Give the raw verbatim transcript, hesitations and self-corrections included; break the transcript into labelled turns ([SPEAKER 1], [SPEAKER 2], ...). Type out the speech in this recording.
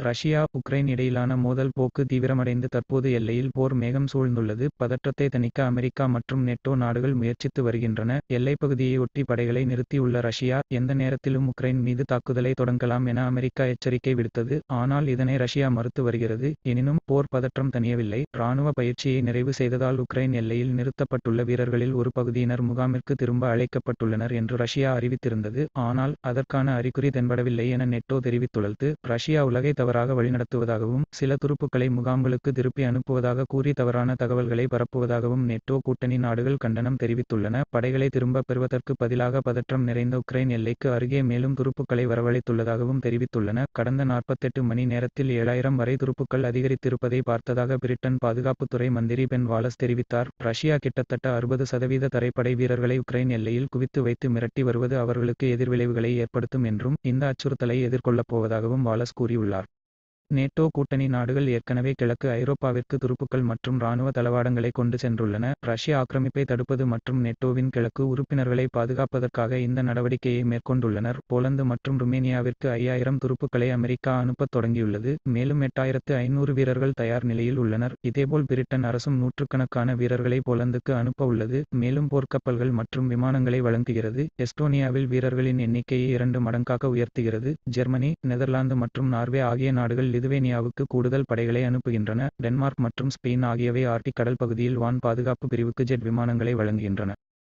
[SPEAKER 1] Russia Ukraine இடையிலான மோதல் போக்கு தீவிரமடைந்து தற்போது எல்லையில் போர் மேகம் சூழ்ந்துள்ளது. பதற்றத்தை தணிக்க அமெரிக்கா மற்றும் நெட்டோ நாடுகள் முயற்சித்து வருகின்றன. எல்லைப்பகுதியை ஒட்டி படைகளை நிறுத்தியுள்ள ரஷ்யா எந்த நேரத்திலும் உக்ரைன் மீது தாக்குதலை தொடங்கலாம் என அமெரிக்கா எச்சரிக்கை விடுத்தது. ஆனால் இதனை ரஷ்யா மறுத்து வருகிறது. எனினும் போர் பதற்றம் தணியவில்லை. இராணுவ பயிற்சியை நிறைவு செய்ததால் உக்ரைன் எல்லையில் நிறுத்தப்பட்டுள்ள வீரர்களில் ஒரு பகுதியினர் முகாமிற்கு திரும்ப அழைக்கப்பட்டுள்ளனர் என்று ரஷ்யா அறிவித்திருந்தது. ஆனால் அதற்கான அறிகுறி தென்படவில்லை என நெட்டோ தெரிவித்துள்ளது. ரஷ்யா உலகை தவறாக வழிநடத்துவதாகவும் சில துருப்புக்களை முகாம்களுக்கு திருப்பி அனுப்புவதாக கூறி தவறான தகவல்களை பரப்புவதாகவும் நெட்டோ கூட்டணி நாடுகள் கண்டனம் தெரிவித்துள்ளன. படைகளை திரும்ப பெறுவதற்கு பதிலாக பதற்றம் நிறைந்த உக்ரைன் எல்லைக்கு அருகே மேலும் துருப்புக்களை வரவழைத்துள்ளதாகவும் தெரிவித்துள்ளன. கடந்த நாற்பத்தெட்டு மணி நேரத்தில் ஏழாயிரம் வரை துருப்புக்கள் அதிகரித்திருப்பதை பார்த்ததாக பிரிட்டன் பாதுகாப்புத்துறை மந்திரி பென் வாலஸ் தெரிவித்தார். ரஷ்யா கிட்டத்தட்ட அறுபது சதவீத தரைப்படை வீரர்களை உக்ரைன் எல்லையில் குவித்து வைத்து மிரட்டி வருவது அவர்களுக்கு எதிர்விளைவுகளை ஏற்படுத்தும் என்றும் இந்த அச்சுறுத்தலை எதிர்கொள்ளப் போவதாகவும் வாலஸ் கூறியுள்ளார். நேட்டோ கூட்டணி நாடுகள் ஏற்கனவே கிழக்கு ஐரோப்பாவிற்கு துருப்புக்கள் மற்றும் இராணுவ தளவாடங்களை கொண்டு சென்றுள்ளன. ரஷ்ய ஆக்கிரமிப்பை தடுப்பது மற்றும் நெட்டோவின் கிழக்கு உறுப்பினர்களை பாதுகாப்பதற்காக இந்த நடவடிக்கையை மேற்கொண்டுள்ளனர். போலந்து மற்றும் ருமேனியாவிற்கு ஐயாயிரம் துருப்புக்களை அமெரிக்கா அனுப்பத் தொடங்கியுள்ளது. மேலும் எட்டாயிரத்து ஐநூறு வீரர்கள் தயார் நிலையில் உள்ளனர். இதேபோல் பிரிட்டன் அரசும் நூற்றுக்கணக்கான வீரர்களை போலந்துக்கு அனுப்ப உள்ளது. மேலும் போர்க்கப்பல்கள் மற்றும் விமானங்களை வழங்குகிறது. எஸ்டோனியாவில் வீரர்களின் எண்ணிக்கையை இரண்டு மடங்காக உயர்த்துகிறது. ஜெர்மனி, நெதர்லாந்து மற்றும் நார்வே ஆகிய நாடுகள் லிதுவேனியாவுக்கு கூடுதல் படைகளை அனுப்புகின்றன. டென்மார்க் மற்றும் ஸ்பெயின் ஆகியவை ஆர்டிக் கடல் பகுதியில் வான் பாதுகாப்பு பிரிவுக்கு ஜெட் விமானங்களை வழங்குகின்றன.